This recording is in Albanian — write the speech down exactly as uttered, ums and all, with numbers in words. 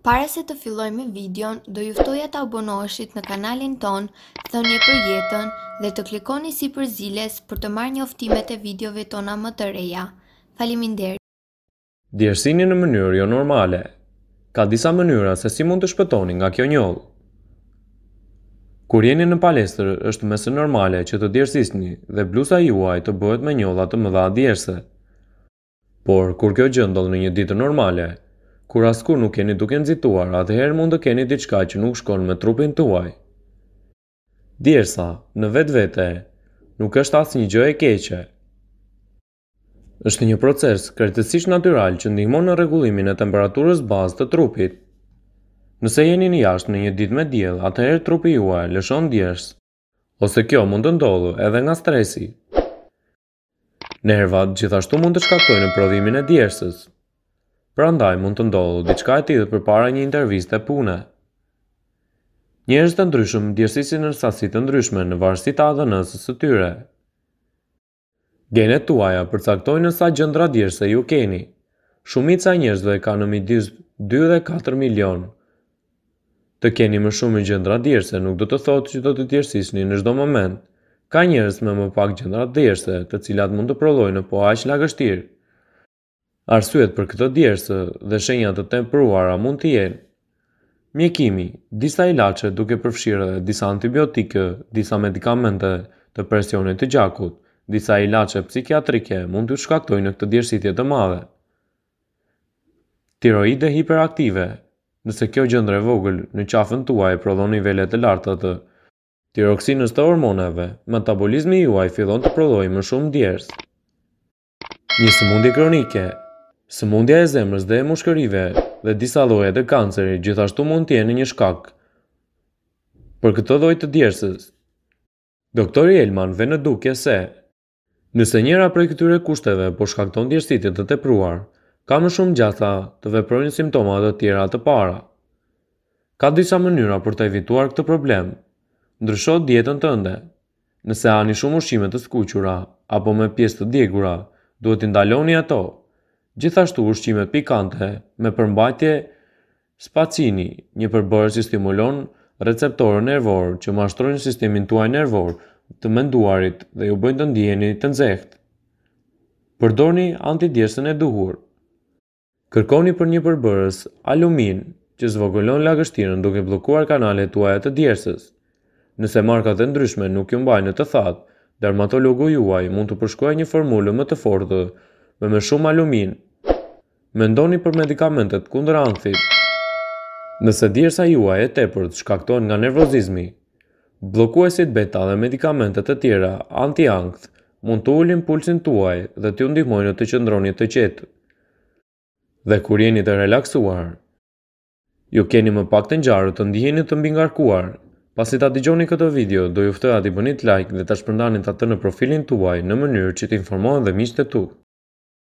Para se të filloj me videon, do juftoja të abonoheshit në kanalin ton, thënie për jetën dhe të klikoni si për ziles për të marrë njoftimet e videove tona më të reja. Faleminderit. Djersini në mënyrë jo normale. Ka disa mënyra se si mund të shpëtoni nga kjo njollë. Kur jeni në palestër, është mesë normale që të djersisni dhe blusa juaj të bëhet me njolla të mëdha djerse. Por, kur kjo gjë ndodh në një ditë normale, kur askur nuk keni duke nxituar, atëherë mund të keni diçka që nuk shkon me trupin tuaj. Djersa, në vetvete, nuk është asnjë gjë e keqe. Është një proces krejtësisht natyral që ndihmon në rregullimin e temperaturës bazë të trupit. Nëse jeni në jashtë në një ditë me diell, atëherë trupi juaj lëshon djersë, ose kjo mund të ndodhë edhe nga stresi. Nervat gjithashtu mund të shkaktojnë prodhimin e djersës. Prandaj mund të ndodhë diçka e tillë përpara një interviste pune. Njerëz të ndryshëm djersisin në sasi të ndryshme në varësi të A D N-së së tyre. Genet tuaja përcaktojnë sa gjëndra djerse ju keni. Shumica e njerëzve ka në midis dy dhe katër milion. Të keni më shumë gjëndra djerse nuk do të thotë që do të djersisni në çdo moment. Ka njerëz me më pak gjëndra djerse, të cilat mund të prodhojnë po aq lagështirë. Arsyet për këtë djersë dhe shenjat të tepruara mund të jenë: mjekimi, disa ilaçe duke përfshirë edhe disa antibiotikë, disa medikamente të presionit të gjakut, disa ilaçe psikiatrike mund të shkaktojnë këtë djersitje të madhe. Tiroide hiperaktive, nëse kjo gjëndër e vogël në qafën tuaj prodhon nivele të larta të tiroksinës të hormoneve, metabolizmi juaj fillon të prodhojë më shumë djersë. Një sëmundje kronike, sëmundja e zemrës dhe e mushkërive dhe disa lloje të kancerit gjithashtu mund të jenë një shkak për këtë lloj të djersës. Doktori Elman vjen në dukje se nëse njëra prej këtyre kushteve po shkakton djersitje të tepruar, ka më shumë gjasa të veprojnë simptoma të tjera të para. Ka disa mënyra për të evituar këtë problem. Ndrysho dietën tënde. Nëse hani shumë ushqime të skuqura apo me pjesë të djegura, duhet t'i ndaloni ato. Gjithashtu ushqimet pikante me përmbajtje spacini, një përbërës që stimulon receptorë nervor që mashtrojnë sistemin tuaj nervor të menduarit dhe ju bëjnë të ndiheni të nxehtë. Përdorni antidjersën e duhur. Kërkoni për një përbërës alumin që zvogëlon lagështirën duke bllokuar kanalet tuaja të djersës. Nëse markat e ndryshme nuk ju mbajnë të thatë, dermatologu juaj mund të përshkruajë një formulë më të fortë me më shumë alumin. Mendoni për medikamentet kundër ankthit. Nëse djersa juaj e tepërt shkaktohen nga nervozizmi, bllokuesit beta dhe medikamentet e tjera anti-ankth mund të ulin pulsin tuaj dhe t'ju ndihmojnë të qëndroni të qetë. Dhe kur jeni të relaksuar, ju keni më pak të ngjarë të ndiheni të mbingarkuar. Pasi ta dëgjoni këtë video, do ju ftoja t'i bëni like dhe ta shpërndani atë në profilin tuaj në mënyrë që të informohen dhe miqtë e tu.